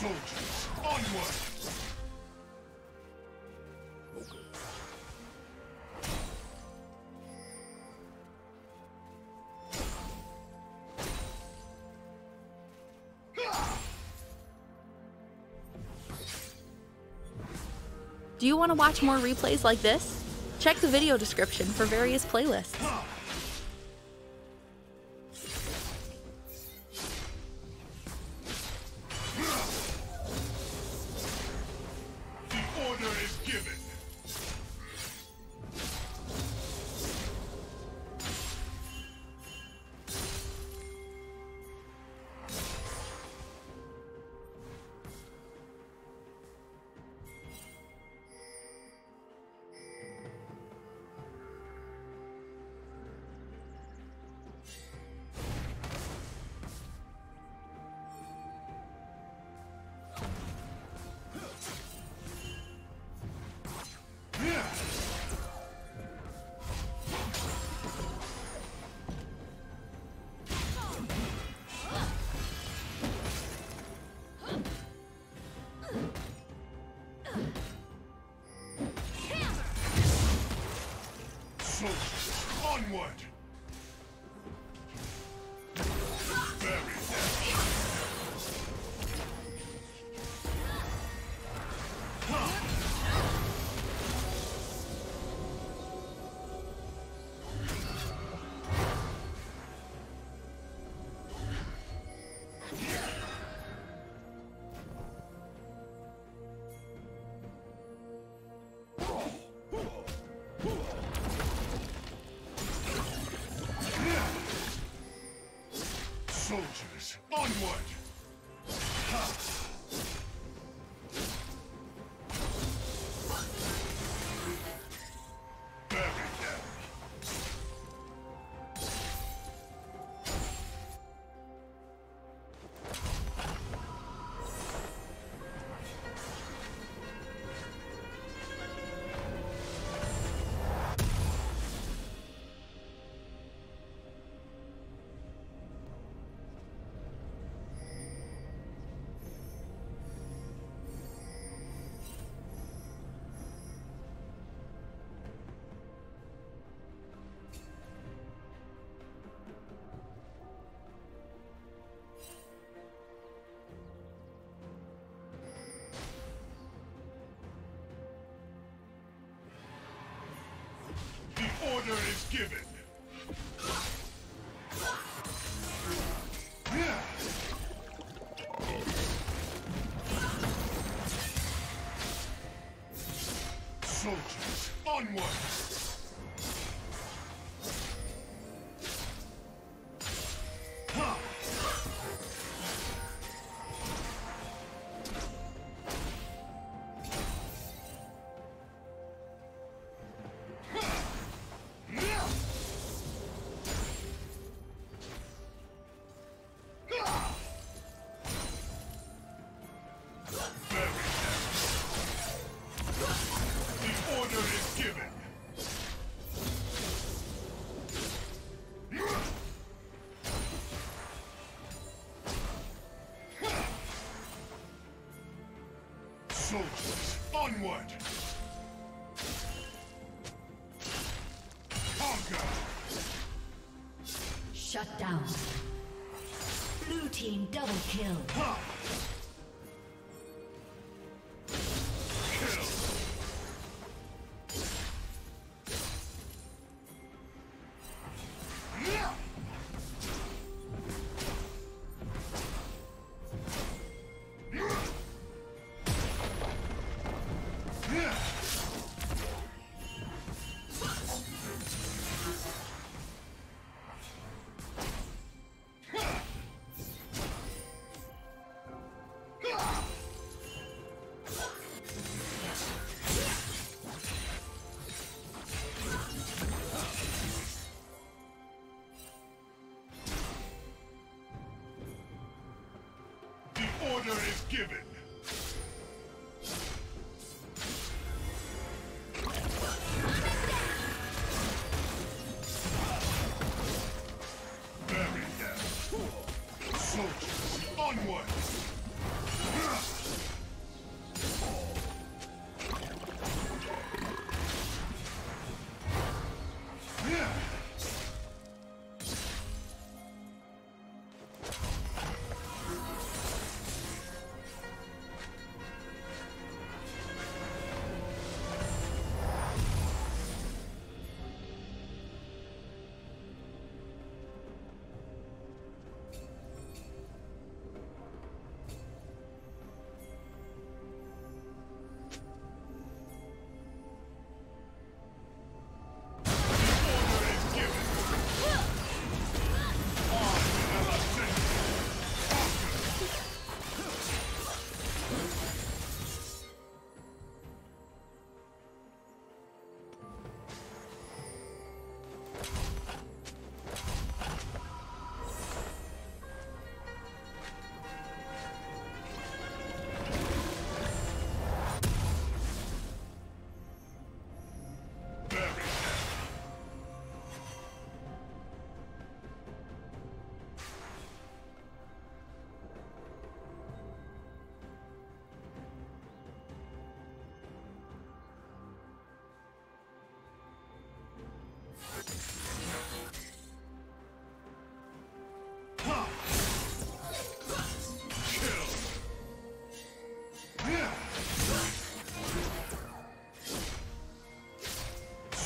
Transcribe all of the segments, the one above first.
Soldiers, onward! Do you want to watch more replays like this? Check the video description for various playlists. The order is given. Soldiers, onward! Bury them! Soldiers, onward! Bury them! The order is given. Soldiers, onward! Soldiers, onward! Conquer! Shut down. Blue team double kill.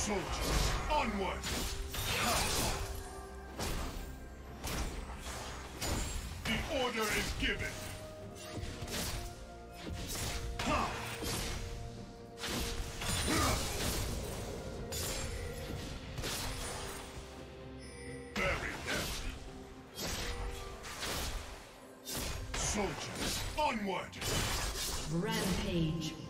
Soldiers, onward! The order is given. Bury them. Soldiers, onward! Rampage.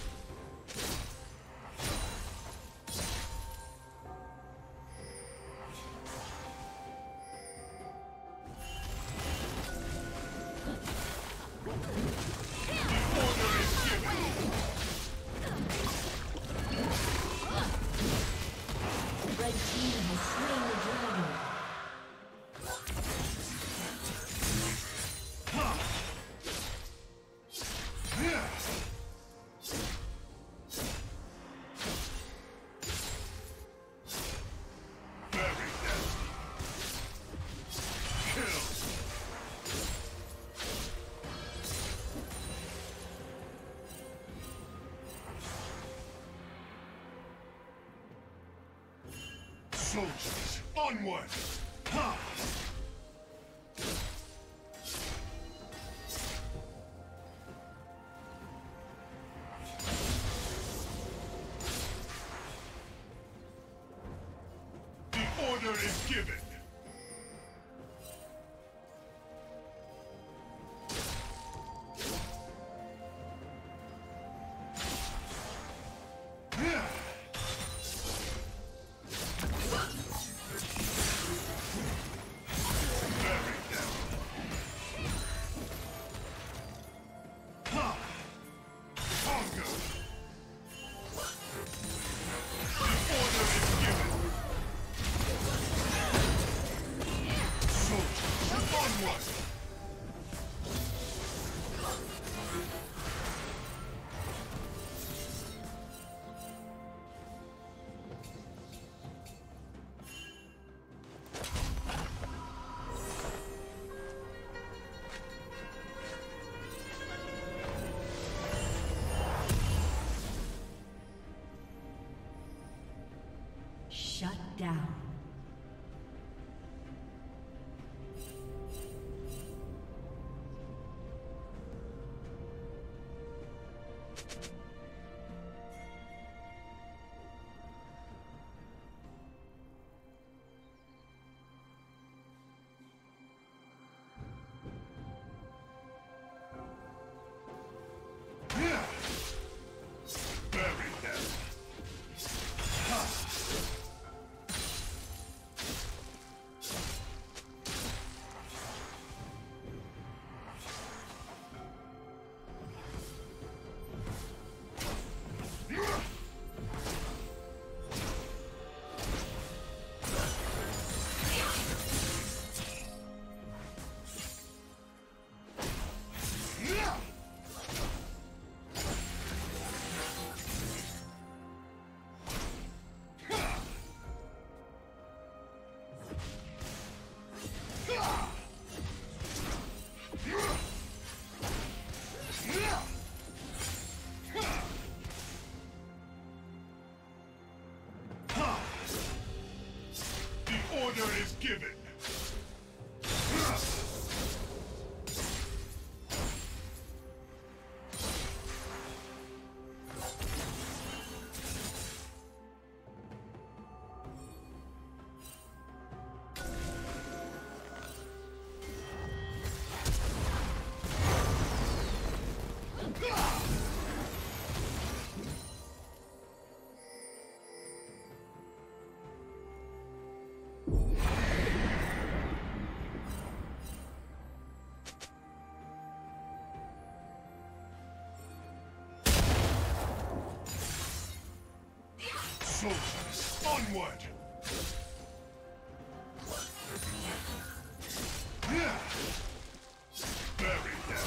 Soldiers, onward! Ha! The order is given. Shut down. Order is given. Soldiers, onward! Bury them.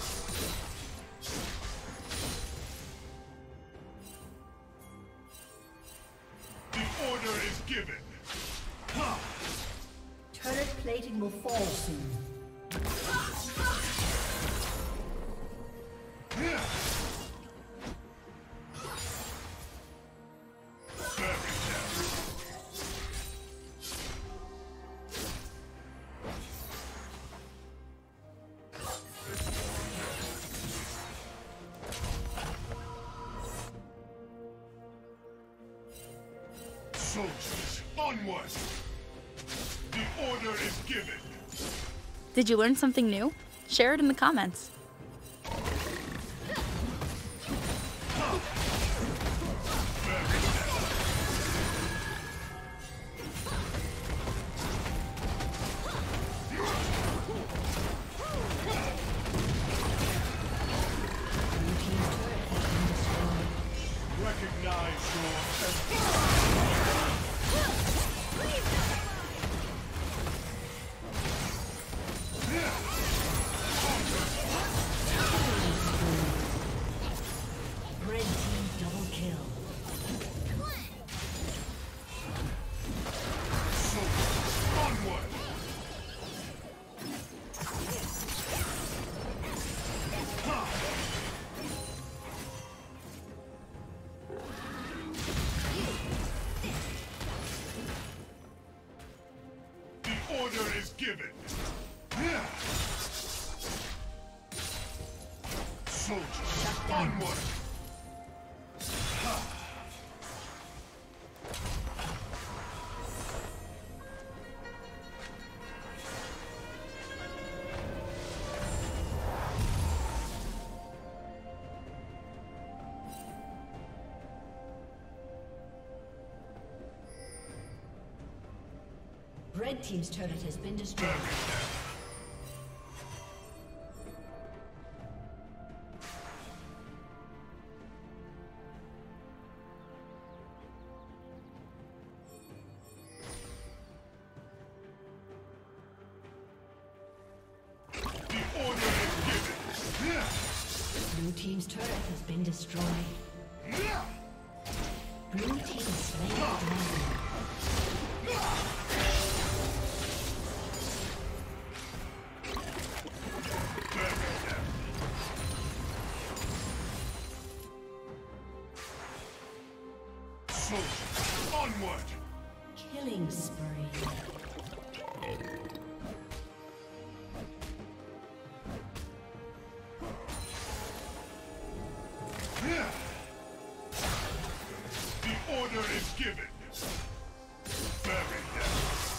The order is given. Turret plating will fall soon. Bury them. Soldiers, onward! The order is given! Did you learn something new? Share it in the comments. Recognize your Red team double kill. soldiers, onward! The order is given! Soldiers, onward! Red team's turret has been destroyed. The order is given! Blue team's turret has been destroyed. Blue team slain the dragon. Soldiers, onward! Killing spree. The order is given! Bury them!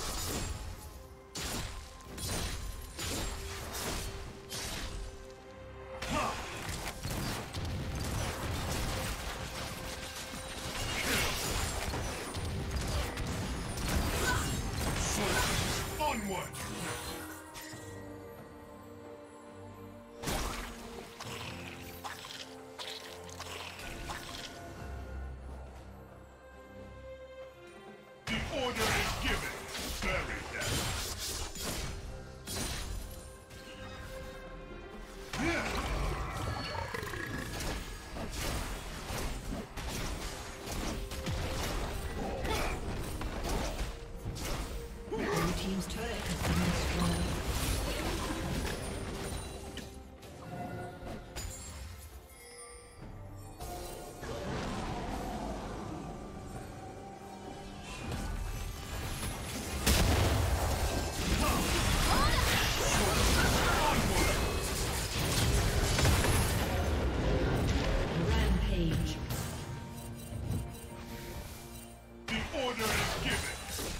Soldiers, onward! The order is given! Bury them! Blue team's turret has been destroyed. Rampage. The order is given!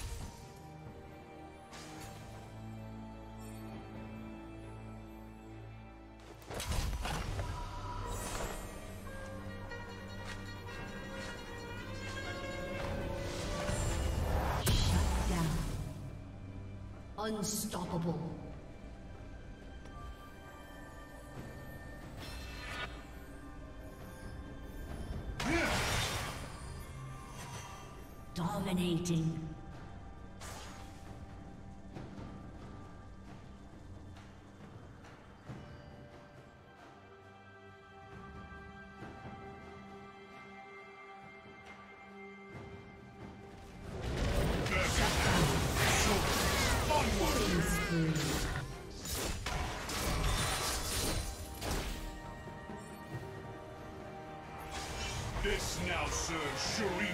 Shut down. Unstoppable. Dominating. Killing spree. This now serves Shuri.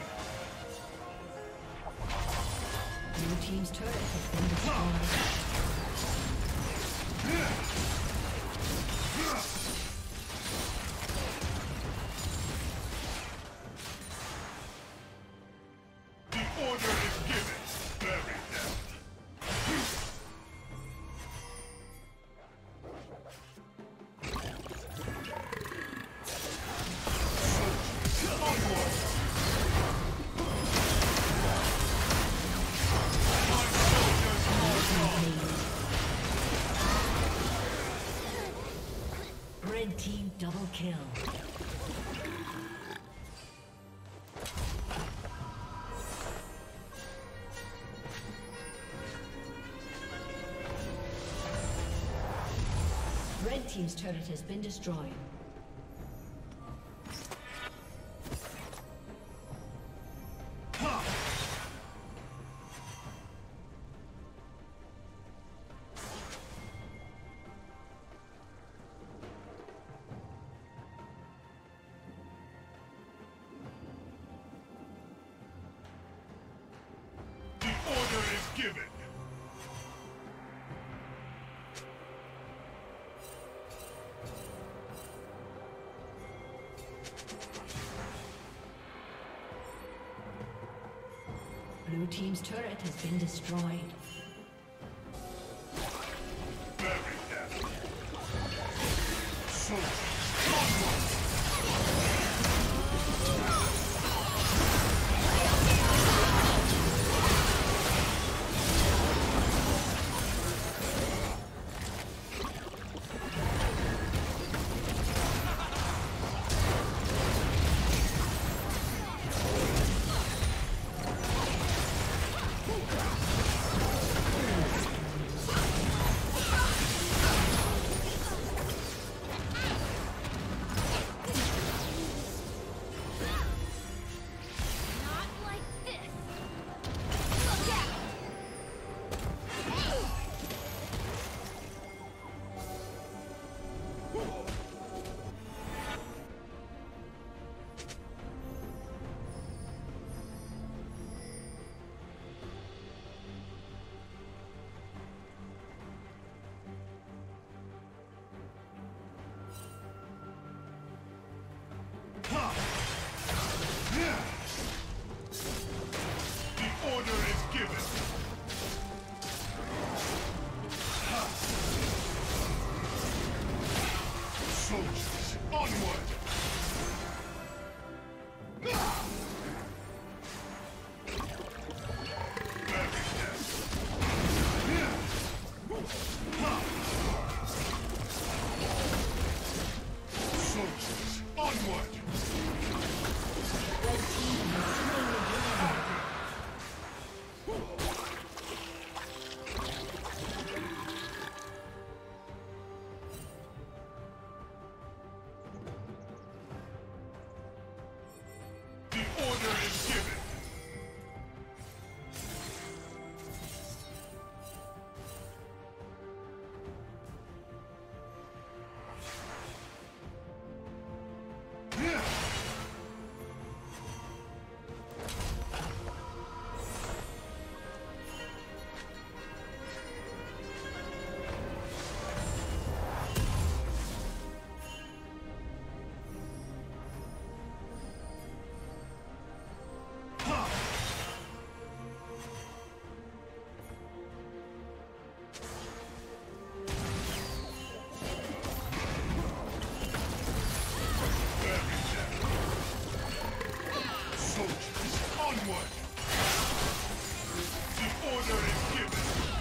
Blue team's turret has been destroyed. The order kill. Red team's turret has been destroyed. Given. Blue team's turret has been destroyed. Bury them. Soldiers, onward! The order is given. Soldiers, onward! Soldiers, onward! The order is given. Soldiers, onward! The order is given.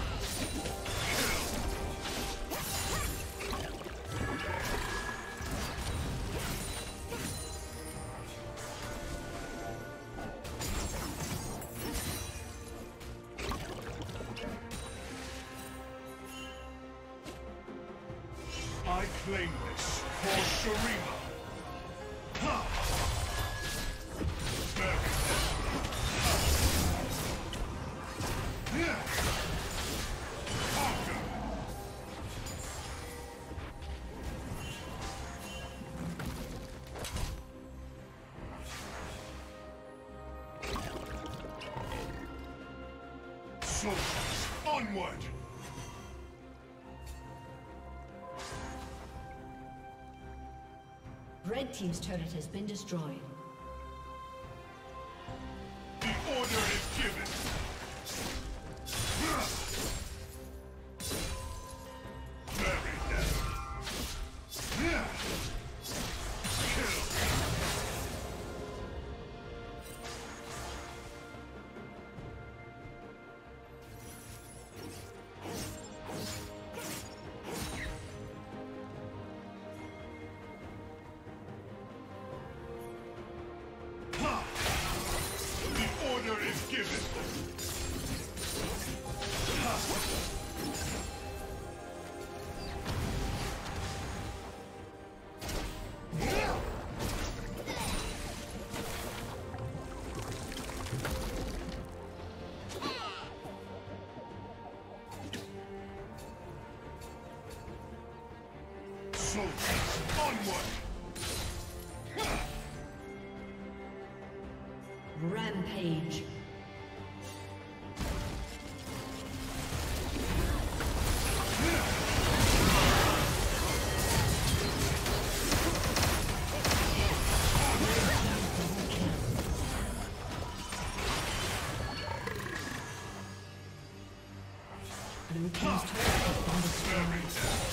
I claim this for Sharima. Ha! Soldiers, onward! Red team's turret has been destroyed. The order is given. Bury them. Kill. given. Soldiers, onward! Rampage. Blue team's turret has been destroyed.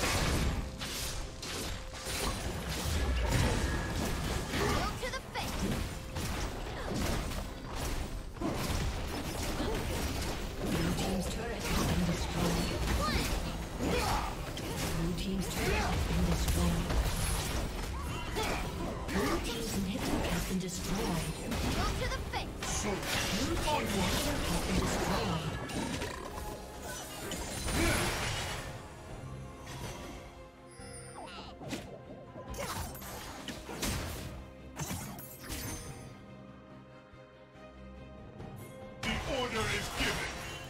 Order is given.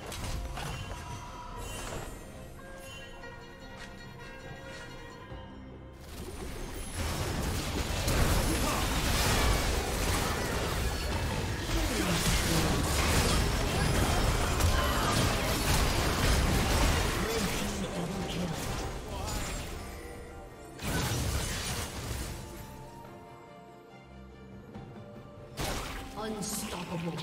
Unstoppable.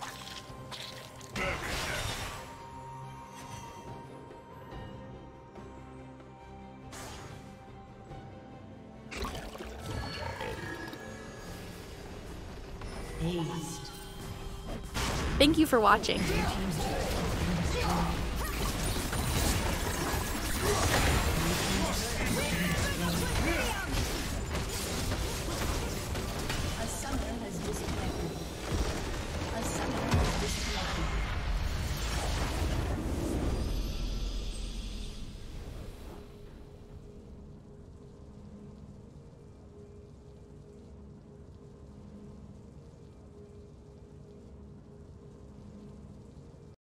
Aced. Thank you for watching. Blue team's turret has been destroyed.